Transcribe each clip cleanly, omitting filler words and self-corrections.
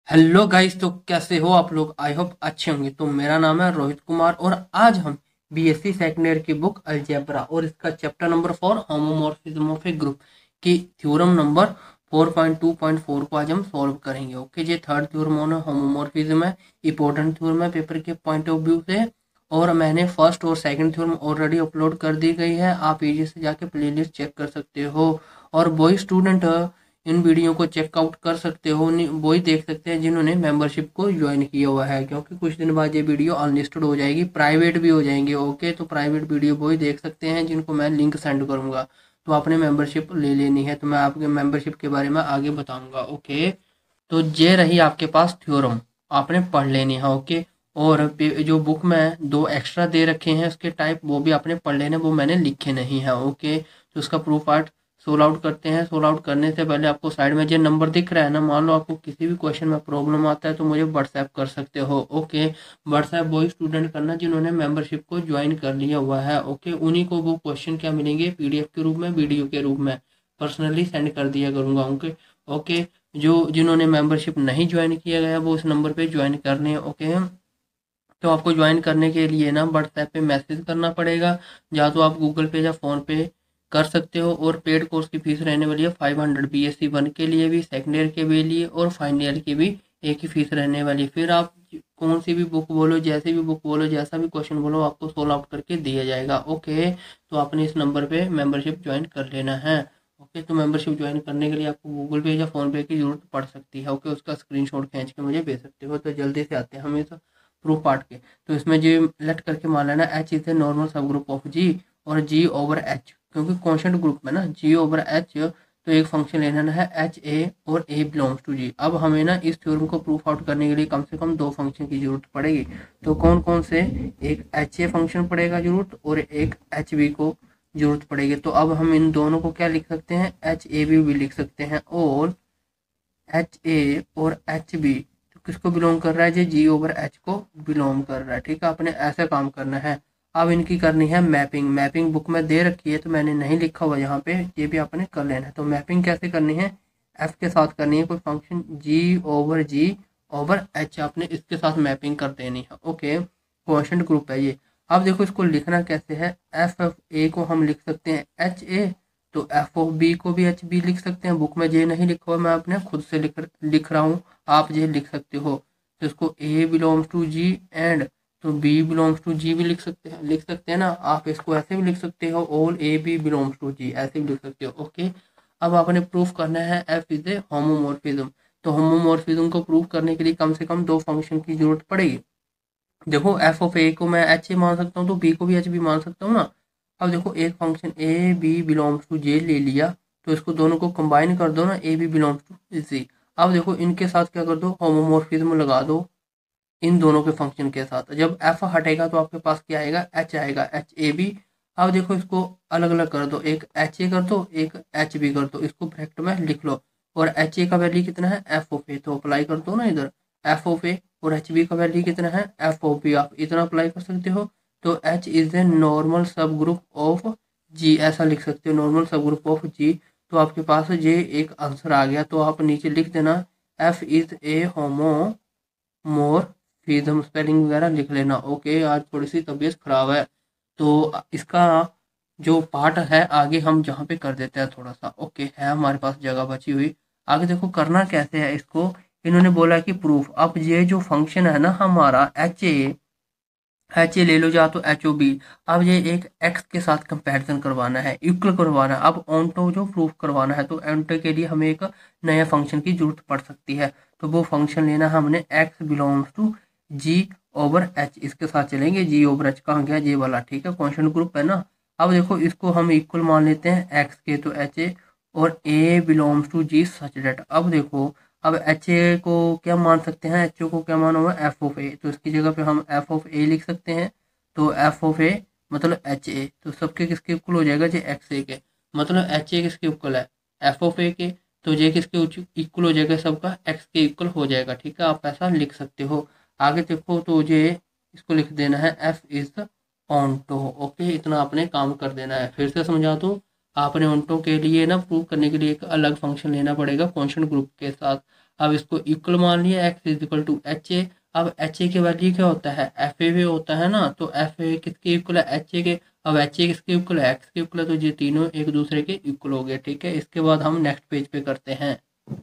Hello guys, तो कैसे हो आप लोग। आई होप अच्छे होंगे। तो मेरा नाम है रोहित कुमार और आज हम बीएससी सेकंड ईयर की बुक अलजेब्रा और इसका chapter number 4 homomorphism of a group की थ्योरम नंबर 4.2.4 को आज हम सॉल्व करेंगे। ओके जी, थर्ड थ्योरम होमोमॉर्फिज्म है, इंपॉर्टेंट थ्योरम है पेपर के पॉइंट ऑफ व्यू से। और मैंने फर्स्ट और सेकंड थ्योरम ऑलरेडी अपलोड कर दी गई है, आप इजी से जाके प्लेलिस्ट चेक कर सकते हो। और वही स्टूडेंट इन वीडियो को चेकआउट कर सकते हो, वही देख सकते हैं जिन्होंने मेंबरशिप को ज्वाइन किया हुआ है, क्योंकि कुछ दिन बाद ये वीडियो अनलिस्टेड हो जाएगी, प्राइवेट भी हो जाएंगे। ओके, तो प्राइवेट वीडियो वही देख सकते हैं जिनको मैं लिंक सेंड करूंगा। तो आपने मेंबरशिप ले लेनी है, तो मैं आपके मेंबरशिप के बारे में आगे बताऊंगा। ओके, तो ये रही आपके पास थ्योरम, आपने पढ़ लेनी है। ओके, और जो बुक में दो एक्स्ट्रा दे रखे हैं उसके टाइप, वो भी आपने पढ़ लेने, वो मैंने लिखे नहीं है। ओके, तो उसका प्रूफ पार्ट सोल्व आउट करते हैं। सोल्व आउट करने से पहले आपको साइड में जो नंबर दिख रहा है ना, मान लो आपको किसी भी क्वेश्चन में प्रॉब्लम आता है तो मुझे व्हाट्सएप कर सकते हो। ओके, व्हाट्सएप वही स्टूडेंट करना जिन्होंने मेंबरशिप को ज्वाइन कर लिया हुआ है। ओके, उन्हीं को वो क्वेश्चन क्या मिलेंगे, पीडीएफ के रूप में, वीडियो के रूप में पर्सनली सेंड कर दिया करूँगा। ओके ओके, जो जिन्होंने मेंबरशिप नहीं ज्वाइन किया गया वो उस नंबर पे ज्वाइन करने। ओके, तो आपको ज्वाइन करने के लिए ना व्हाट्सएप पे मैसेज करना पड़ेगा, या तो आप गूगल पे या फ़ोन पे कर सकते हो। और पेड कोर्स की फीस रहने वाली है 500, बीएससी 1 के लिए भी, सेकेंड ईयर के भी लिए और फाइनल ईयर की भी एक ही फीस रहने वाली है। फिर आप कौन सी भी बुक बोलो, जैसी भी बुक बोलो, जैसा भी क्वेश्चन बोलो, आपको सोल्व आउट करके दिया जाएगा। ओके, तो आपने इस नंबर पे मेंबरशिप ज्वाइन कर लेना है। ओके, तो मेंबरशिप ज्वाइन करने के लिए आपको गूगल पे या फ़ोन पे की ज़रूरत पड़ सकती है। ओके, उसका स्क्रीनशॉट खींच के मुझे भेज सकते हो। तो जल्दी से आते हैं हम इस प्रूफ पार्ट के। तो इसमें जी लेट करके मान लेना H is a normal subgroup of G, और जी ओवर एच, क्योंकि कॉन्स्टेंट ग्रुप में ना जी ओवर एच, तो एक फंक्शन लेना है एच ए और ए बिलोंग्स टू जी। अब हमें ना इस थ्योरम को प्रूफ आउट करने के लिए कम से कम दो फंक्शन की जरूरत पड़ेगी। तो कौन कौन से, एक एच ए फंक्शन पड़ेगा जरूरत और एक एच बी को जरूरत पड़ेगी। तो अब हम इन दोनों को क्या लिख सकते हैं, एच ए बी भी लिख सकते हैं। और एच ए और एच बी तो किसको बिलोंग कर रहा है, जी ओवर एच को बिलोंग कर रहा है। ठीक है, आपने ऐसा काम करना है। अब इनकी करनी है मैपिंग। मैपिंग बुक में दे रखी है तो मैंने नहीं लिखा हुआ यहाँ पे, ये भी आपने कर लेना है। तो मैपिंग कैसे करनी है, एफ के साथ करनी है, कोई फंक्शन जी ओवर एच, आपने इसके साथ मैपिंग कर देनी है। ओके, क्वेश्चन ग्रुप है ये। अब देखो इसको लिखना कैसे है, एफ एफ ए को हम लिख सकते हैं एच ए, तो एफ ऑफ बी को भी एच बी लिख सकते हैं। बुक में जे नहीं लिखा हुआ, मैं अपने खुद से लिख रहा हूँ, आप जे लिख सकते हो। तो इसको a belongs to G and, तो बी बिलोंग्स टू जी भी लिख सकते हैं ना। आप इसको ऐसे भी लिख सकते हो, all a b belongs to G, ऐसे भी लिख सकते हो। ओके, अब आपने प्रूफ करना है एफ इज ए होमोमॉर्फिज्म। तो होमोमॉर्फिज्म को प्रूफ करने के लिए कम से कम दो फंक्शन की जरूरत पड़ेगी। देखो एफ ऑफ ए को मैं एच ए मान सकता हूँ, तो बी को भी एच बी मान सकता हूँ ना। अब देखो एक function a b belongs to J ले लिया, तो इसको दोनों को कंबाइन कर दो ना, a b belongs to G. अब देखो इनके साथ क्या कर दो, होमोमॉर्फिज्म लगा दो इन दोनों के फंक्शन के साथ। जब एफ हटेगा तो आपके पास क्या आएगा, एच आएगा, एच ए बी। अब देखो इसको अलग अलग कर दो, एक एच ए कर दो, एक एच बी कर दो, इसको ब्रैकेट में लिख लो। और एच ए का वैल्यू कितना है, एफ ऑफ ए, तो अप्लाई कर दो ना इधर एफ ऑफ ए। और एच बी का वैल्यू कितना है, एफ ऑफ बी, आप इतना अप्लाई कर सकते हो। तो H is a normal subgroup of G, ऐसा लिख सकते हो, नॉर्मल सब ग्रुप ऑफ जी। तो आपके पास ये एक आंसर आ गया। तो आप नीचे लिख देना f is a homomorphism, spelling वगैरह लिख लेना। ओके, आज थोड़ी सी तबीयत खराब है, तो इसका जो पार्ट है आगे हम जहाँ पे कर देते हैं थोड़ा सा। ओके, है हमारे पास जगह बची हुई। आगे देखो करना कैसे है इसको, इन्होंने बोला कि प्रूफ। अब ये जो फंक्शन है ना हमारा एच ए ले लो, या तो एच ओ बी। अब ये एक एक्स के साथ कंपैरिजन करवाना है, इक्वल करवाना है। अब ऑन्टो जो प्रूफ करवाना है, तो ऑन्टो के लिए हमें एक नया फंक्शन की जरूरत पड़ सकती है। तो वो फंक्शन लेना है हमने, x belongs to G over H, इसके साथ चलेंगे। जी ओवर एच कहाँ गया, जे वाला, ठीक है, कॉन्स्टेंट ग्रुप है ना। अब देखो इसको हम इक्वल मान लेते हैं एक्स के, तो एच ए और a belongs to G such that. अब देखो, अब एच ए को क्या मान सकते हैं, एच ए को क्या माना हुआ है, एफ ऑफ ए, तो इसकी जगह पे हम एफ ऑफ ए लिख सकते हैं। तो एफ ऑफ ए मतलब एच ए, तो सबके किसके इक्वल हो जाएगा, जे एक्स ए के। मतलब एच ए किसके इक्वल है, एफ ऑफ ए के, तो जे किसके इक्वल हो जाएगा, सबका एक्स के इक्वल हो जाएगा। ठीक है, आप ऐसा लिख सकते हो। आगे देखो, तो जे इसको लिख देना है एफ इज ऑन्टो। ओके, इतना आपने काम कर देना है। फिर से समझा तो, आपने ऑन्टो के लिए ना प्रूव करने के लिए एक अलग फंक्शन लेना पड़ेगा कॉन्स्टेंट ग्रुप के साथ। अब इसको इक्वल मान लिया, x is equal to H a. अब एच ए की वैल्यू क्या होता है, एफ ए होता है ना, तो एफ ए किसके इक्वल है, एच ए के। अब एच ए किसके इक्वल है, एक्स के इक्वल है, तो ये तीनों एक दूसरे के इक्वल हो गए। ठीक है, इसके बाद हम नेक्स्ट पेज पे करते हैं।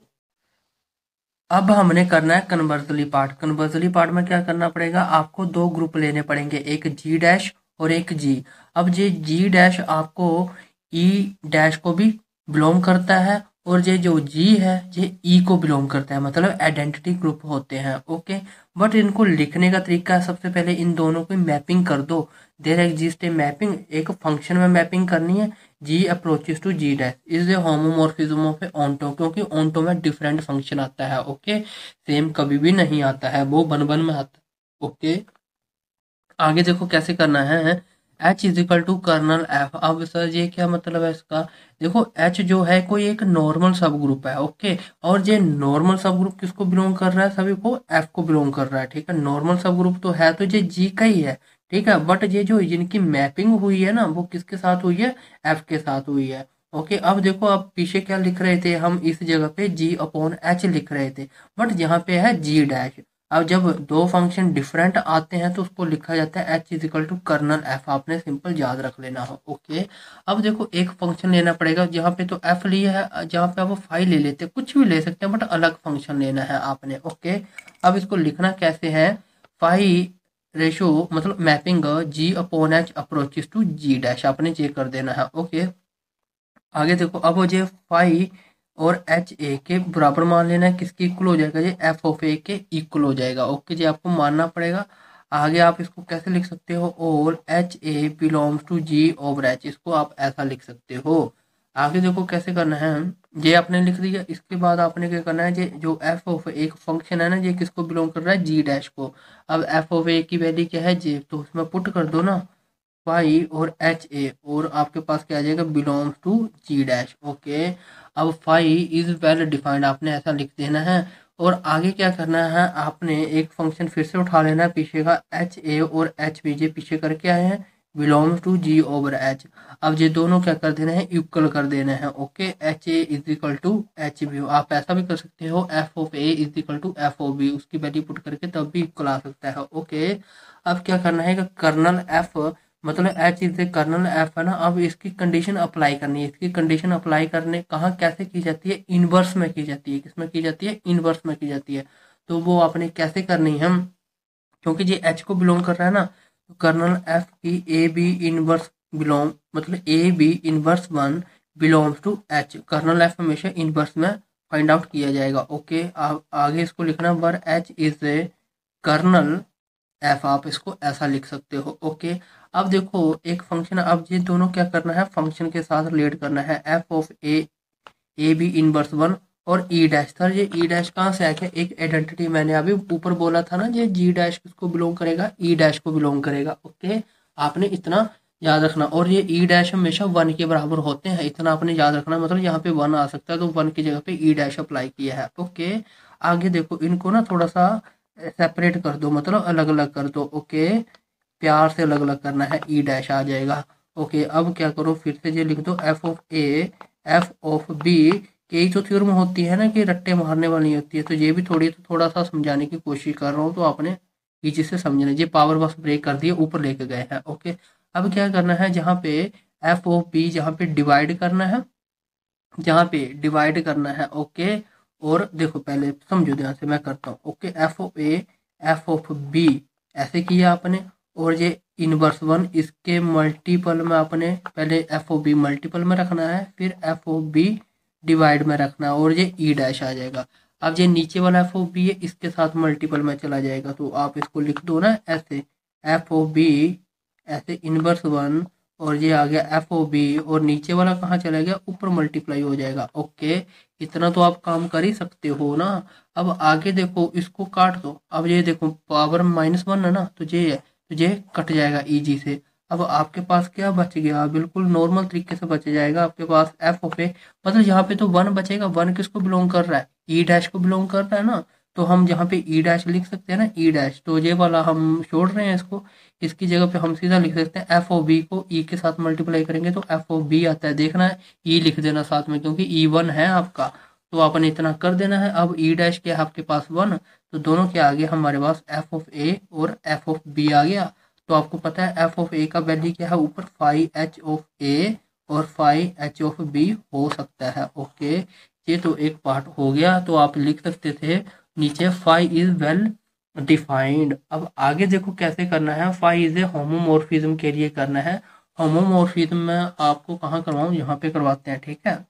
अब हमने करना है कन्वर्सली पार्ट। कन्वर्सली पार्ट में क्या करना पड़ेगा, आपको दो ग्रुप लेने पड़ेंगे, एक जी डैश और एक जी। अब ये जी डैश आपको ई डैश को भी बिलोंग करता है, और ये जो जी है ये ई को बिलोंग करता है, मतलब आइडेंटिटी ग्रुप होते हैं। ओके, बट इनको लिखने का तरीका है, सबसे पहले इन दोनों की मैपिंग कर दो। देयर एग्जिस्ट ए मैपिंग, एक फंक्शन में मैपिंग करनी है, G approaches to G dash is a homomorphism of a onto, क्योंकि ऑन्टो में डिफरेंट फंक्शन आता है। ओके, सेम कभी भी नहीं आता है, वो बन बन में आता है। ओके, आगे देखो कैसे करना है, H is equal to kernel f. अब सर ये क्या मतलब है इसका, देखो एच जो है कोई एक नॉर्मल सब ग्रुप है। ओके, और ये नॉर्मल सब ग्रुप किसको बिलोंग कर रहा है, सभी को एफ को बिलोंग कर रहा है। ठीक है, नॉर्मल सब ग्रुप तो है, तो ये जी का ही है। ठीक है, बट ये जो जिनकी मैपिंग हुई है ना, वो किसके साथ हुई है, एफ के साथ हुई है। ओके, अब देखो आप पीछे क्या लिख रहे थे, हम इस जगह पे जी अपॉन एच लिख रहे थे, बट यहाँ पे है जी डैश। अब जब दो फंक्शन डिफरेंट आते हैं तो उसको लिखा जाता है H is equal to kernel f, आपने सिंपल याद रख लेना हो। ओके, अब देखो एक फंक्शन लेना पड़ेगा, जहाँ पे तो एफ लिया है, जहाँ पे आप फाइव ले लेते हैं, कुछ भी ले सकते हैं, बट अलग फंक्शन लेना है आपने। ओके, अब इसको लिखना कैसे है, फाइव रेशो मतलब mapping G upon H approaches to G dash, आपने ये कर देना है। ओके, आगे देखो, अब मुझे फाइव और एच ए के बराबर मान लेना है, किसके इक्वल हो जाएगा, ये एफ ऑफ ए के इक्वल हो जाएगा। ओके जी, आपको मानना पड़ेगा। आगे आप इसको कैसे लिख सकते हो, और H a belongs to G over H, इसको आप ऐसा लिख सकते हो। आगे देखो कैसे करना है, ये आपने लिख दिया, इसके बाद आपने क्या करना है, ये जो एफ ऑफ एक फंक्शन है ना, ये किसको बिलोंग कर रहा है, जी डैश को। अब एफ ऑफ ए की वैल्यू क्या है, जे, तो उसमें पुट कर दो ना फाइव और एच ए, और आपके पास क्या आ जाएगा, belongs to G dash. Okay, अब फाइव इज वेल डिफाइंड, आपने ऐसा लिख देना है। और आगे क्या करना है, आपने एक फंक्शन फिर से उठा लेना है पीछे का, एच ए और एच बी, जे पीछे करके आए हैं, belongs to G over H. अब ये दोनों क्या कर देना है, इक्वल कर देना है। Okay, H A is equal to H B, आप ऐसा भी कर सकते हो, f of a is equal to f O b, उसकी वैल्यू पुट करके तब भी इक्वल आ सकता है। ओके, अब क्या करना है, कर्नल एफ मतलब H is a kernel f है ना, अब इसकी कंडीशन अप्लाई करनी है। इसकी कंडीशन अप्लाई करने कहाँ कैसे की जाती है, इनवर्स में की जाती है। किसमें की जाती है, इनवर्स में की जाती है। तो वो आपने कैसे करनी है, क्योंकि ये एच को बिलोंग कर रहा है ना, तो कर्नल एफ की ए बी इनवर्स बिलोंग, मतलब a B inverse one belongs to H, kernel f हमेशा इनवर्स में फाइंड आउट किया जाएगा। ओके, आगे इसको लिखना, where H is a kernel f, आप इसको ऐसा लिख सकते हो। ओके, अब देखो एक फंक्शन, अब ये दोनों क्या करना है, फंक्शन के साथ रिलेट करना है, F of A B inverse one और ई डैश। सर ये ई डैश कहाँ से आया, एक आइडेंटिटी मैंने अभी ऊपर बोला था ना, ये जी डैश किसको बिलोंग करेगा, ई डैश को बिलोंग करेगा। ओके, आपने इतना याद रखना, और ये ई डैश हमेशा वन के बराबर होते हैं, इतना आपने याद रखना, मतलब यहाँ पे वन आ सकता है, तो वन की जगह पे ई डैश अप्लाई किया है। ओके, आगे देखो इनको ना थोड़ा सा सेपरेट कर दो, मतलब अलग अलग कर दो। ओके, प्यार से अलग अलग करना है, ई डैश आ जाएगा। ओके, अब क्या करो, फिर से ये लिख दो, F of A F of B, यही तो थ्योरम होती है ना कि रट्टे मारने वाली होती है, तो ये भी थोड़ा सा समझाने की कोशिश कर रहा हूँ, तो आपने इसी से समझना। ये पावर बस ब्रेक कर दिए, ऊपर लेके गए हैं। ओके, अब क्या करना है, जहाँ पे एफ ऑफ बी, जहाँ पे डिवाइड करना है, जहाँ पे डिवाइड करना है। ओके, और देखो पहले समझो ध्यान से, मैं करता हूँ। Okay, F of A F of B ऐसे किया आपने, और ये इनवर्स वन, इसके मल्टीपल में आपने पहले एफ ओ बी मल्टीपल में रखना है, फिर एफ ओ बी डिवाइड में रखना है, और ये ई डैश आ जाएगा। अब ये नीचे वाला एफ ओ बी है, इसके साथ मल्टीपल में चला जाएगा, तो आप इसको लिख दो ना ऐसे, एफ ओ बी ऐसे इनवर्स वन, और ये आ गया एफ ओ बी, और नीचे वाला कहाँ चला गया, ऊपर मल्टीप्लाई हो जाएगा। ओके, इतना तो आप काम कर ही सकते हो ना। अब आगे देखो, इसको काट दो, अब ये देखो पावर माइनस वन है ना, तो ये है, तो ये कट जाएगा इजी से। अब आपके पास क्या बच गया, बिल्कुल नॉर्मल तरीके से बच जाएगा आपके पास एफ ऑफ ए, मतलब यहाँ पे तो वन बचेगा, वन किसको बिलोंग कर रहा है, ई डैश को बिलोंग कर रहा है ना, तो हम यहाँ पे ई डैश लिख सकते हैं ना, ई डैश, तो ये वाला हम छोड़ रहे हैं इसको, इसकी जगह पे हम सीधा लिख सकते हैं एफ ओ बी को ई के साथ मल्टीप्लाई करेंगे तो एफ ओ बी आता है, देखना है ई लिख देना साथ में, क्योंकि ई वन है आपका। तो आपने इतना कर देना है। अब ई डैश क्या है आपके पास 1, तो दोनों के आगे हमारे पास एफ ऑफ ए और एफ ऑफ बी आ गया। तो आपको पता है एफ ऑफ ए का वैल्यू क्या है, ऊपर फाई एच ऑफ ए और फाई एच ऑफ बी हो सकता है। ओके, ये तो एक पार्ट हो गया। तो आप लिख सकते थे नीचे फाई इज वेल डिफाइंड। अब आगे देखो कैसे करना है। फाई इज ए होमोमॉर्फिज्म के लिए करना है। होमोमॉर्फिज्म में आपको कहाँ करवाऊँ, यहाँ पे करवाते हैं, ठीक है।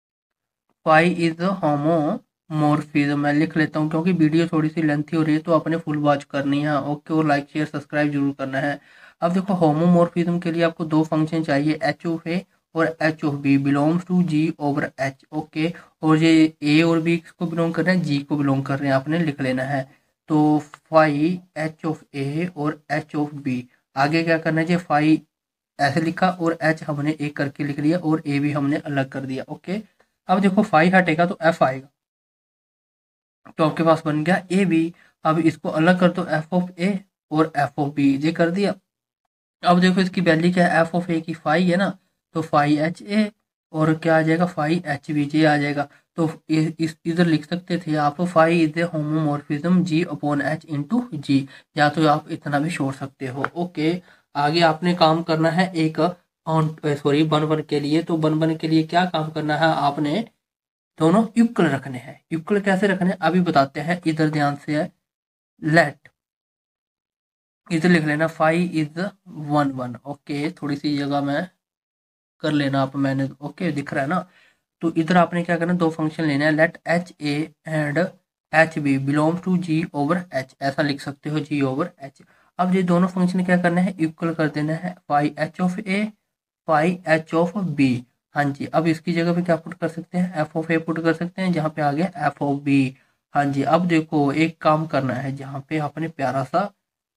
फाई इज होमोमॉर्फिज्म मैं लिख लेता हूँ क्योंकि वीडियो थोड़ी सी लेंथी हो रही है, तो अपने फुल वॉच करनी है। ओके, और लाइक शेयर सब्सक्राइब जरूर करना है। अब देखो होमोमॉर्फिज्म के लिए आपको दो फंक्शन चाहिए, एच ऑफ ए और H of B belongs to G over H. Okay, और ये ए और बी को बिलोंग कर रहे हैं, जी को बिलोंग कर रहे हैं, आपने लिख लेना है। तो फाई एच ऑफ ए और एच ऑफ बी, आगे क्या करना है जी, फाई ऐसे लिखा और एच हमने एक करके लिख लिया और ए भी हमने अलग कर दिया। ओके, अब देखो फाई हटेगा तो एफ आएगा, तो आपके पास बन गया ए बी। अब इसको अलग कर दो, एफ ऑफ ए और एफ ऑफ बी, ये कर दिया। अब देखो इसकी वैल्यू क्या है, एफ ऑफ ए की फाई है ना, तो फाई एच ए और क्या आ जाएगा, फाई एच बी जे आ जाएगा। तो इस इधर लिख सकते थे आप phi is a homomorphism G upon H into G, या तो आप इतना भी छोड़ सकते हो। ओके, आगे आपने काम करना है एक सॉरी वन वन के लिए। तो वन वन के लिए क्या काम करना है, आपने दोनों इक्वल रखने हैं। इक्वल कैसे रखने हैं अभी बताते हैं, इधर ध्यान से है। लेट, इधर लिख लेना phi is one one. Okay, थोड़ी सी जगह में कर लेना आप, मैंने ओके दिख रहा है ना। तो इधर आपने क्या करना है, दो फंक्शन लेना है, let H A and H B belongs to G over H, ऐसा लिख सकते हो जी ओवर एच। अब ये दोनों फंक्शन क्या करना है, इक्वल कर देना है, phi H of A phi H of B. हाँ जी, अब इसकी जगह पे क्या पुट कर सकते हैं, एफ ऑफ ए पुट कर सकते हैं, जहाँ पे आ गया एफ ऑफ बी। हाँ जी, अब देखो एक काम करना है, जहाँ पे आपने प्यारा सा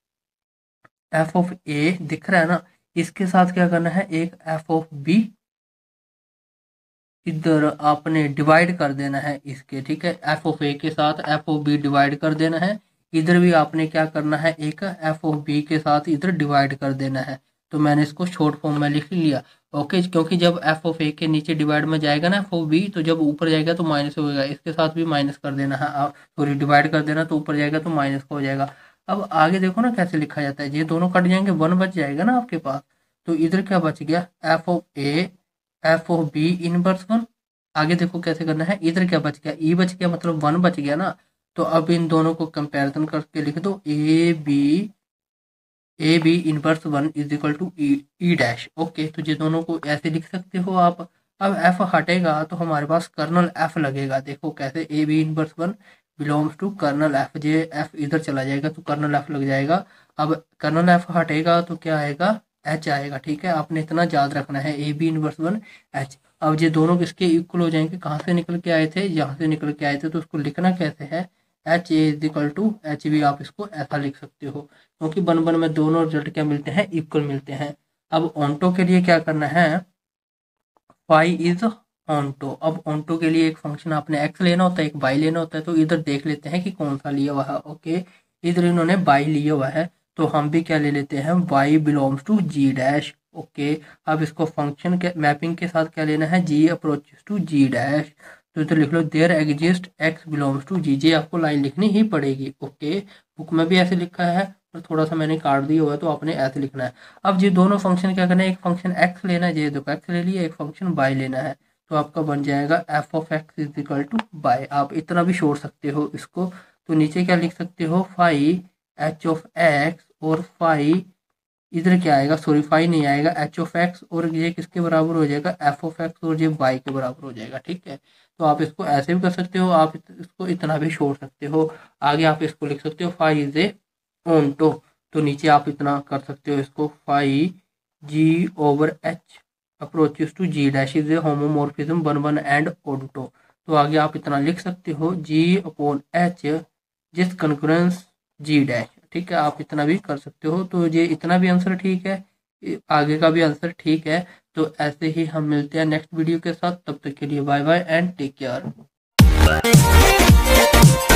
एफ ऑफ ए दिख रहा है ना, इसके साथ क्या करना है, एक एफ ऑफ बी इधर आपने डिवाइड कर देना है इसके, ठीक है। एफ ऑफ ए के साथ एफ ऑफ बी डिवाइड कर देना है। इधर भी आपने क्या करना है, एक एफ ऑफ बी के साथ इधर डिवाइड कर देना है। तो मैंने इसको शॉर्ट फॉर्म में लिख लिया। ओके, क्योंकि जब एफ ऑफ ए के नीचे डिवाइड में जाएगा ना एफ ऑफ बी, तो जब ऊपर जाएगा तो माइनस होगा, इसके साथ भी माइनस कर देना है, सॉरी डिवाइड कर देना, तो ऊपर जाएगा तो माइनस का हो जाएगा। अब आगे देखो ना कैसे लिखा जाता है, ये दोनों कट जाएंगे, वन बच जाएगा ना आपके पास। तो इधर क्या बच गया, F of A F of B inverse one. आगे देखो कैसे करना है, इधर क्या बच गया, ई बच गया, मतलब वन बच गया ना। तो अब इन दोनों को कंपैरिजन करके लिख दो, A B inverse one is equal to E dash. Okay, तो ये दोनों को ऐसे लिख सकते हो आप। अब एफ हटेगा तो हमारे पास कर्नल एफ लगेगा, देखो कैसे, A B inverse one belongs to kernel F, जे एफ इधर चला जाएगा तो कर्नल एफ लग जाएगा। अब कर्नल एफ हटेगा तो क्या आएगा, एच आएगा, ठीक है। आपने इतना याद रखना है, A B inverse one H. अब ये दोनों किसके इक्वल हो जाएंगे, कहाँ से निकल के आए थे, यहाँ से निकल के आए थे, तो उसको लिखना कैसे है, H A is equal to H B, आप इसको ऐसा लिख सकते हो, क्योंकि वन वन में दोनों रिजल्ट क्या मिलते हैं, इक्वल मिलते हैं। अब ऑन्टो के लिए क्या करना है, फाई इज ऑन्टो। अब ऑन्टो के लिए एक फंक्शन आपने एक्स लेना होता है, एक बाई लेना होता है। तो इधर देख लेते हैं कि कौन सा लिया हुआ है। ओके, इधर इन्होंने बाई लिया हुआ है, तो हम भी क्या ले लेते हैं, Y belongs to G dash. Okay, अब इसको फंक्शन के मैपिंग के साथ क्या लेना है, G approaches to G dash. तो इधर लिख लो there exist X belongs to G, जे आपको लाइन लिखनी ही पड़ेगी। ओके, बुक में भी ऐसे लिखा है, पर थोड़ा सा मैंने काट दिया हुआ है, तो आपने ऐसे लिखना है। अब ये दोनों फंक्शन क्या करना है, एक फंक्शन एक्स लेना है, ये देखो एक्स ले लिया, एक फंक्शन बाय लेना है, तो आपका बन जाएगा F of X is equal to Y. आप इतना भी छोड़ सकते हो इसको, तो नीचे क्या लिख सकते हो, फाई एच ऑफ एक्स और फाई इधर क्या आएगा, सॉरी फाई नहीं आएगा, एच ऑफ एक्स, और ये किसके बराबर हो जाएगा, एफ ऑफ एक्स, और ये वाई के बराबर हो जाएगा, ठीक है। तो आप इसको ऐसे भी कर सकते हो, आप इसको इतना भी छोड़ सकते हो। आगे आप इसको लिख सकते हो फाई इज ए ऑन्टो, तो नीचे आप इतना कर सकते हो इसको, phi G over H approaches to G dash is a homomorphism one one and onto. तो आगे आप इतना लिख सकते हो, जी अपॉन एच जिस कंकरेंस जी डैश, ठीक है। आप इतना भी कर सकते हो, तो ये इतना भी आंसर ठीक है, आगे का भी आंसर ठीक है। तो ऐसे ही हम मिलते हैं नेक्स्ट वीडियो के साथ, तब तक के लिए bye bye and take care.